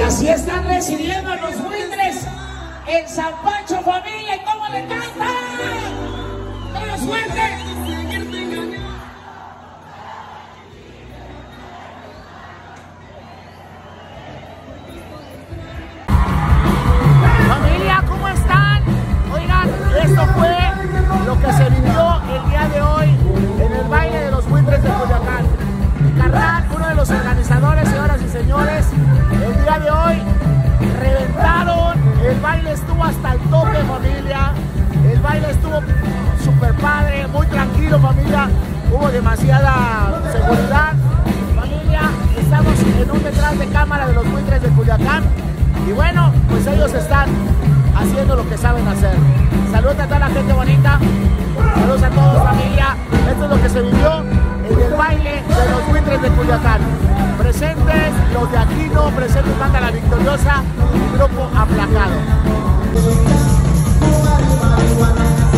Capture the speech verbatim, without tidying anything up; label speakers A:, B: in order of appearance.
A: Así están recibiendo los buitres en San Pancho, familia. ¿Y cómo le cantan? ¡Todos fuertes!
B: Familia, ¿cómo están? Oigan, esto fue lo que se vivió el día de hoy en el baile de los buitres de Culiacán. Mi carnal, uno de los organizadores, señoras y señores, el día de hoy reventaron, el baile estuvo hasta el tope, familia, el baile estuvo súper padre, muy tranquilo, familia, hubo demasiada seguridad, familia, estamos en un detrás de cámara de los buitres de Culiacán, y bueno, pues ellos están haciendo lo que saben hacer. Saludos a toda la gente bonita, saludos a todos, familia, esto es lo que se vivió en el baile de los buitres de Culiacán. Presentes los de Aquino, presentes Banda La Victoriosa y Grupo Aplacado.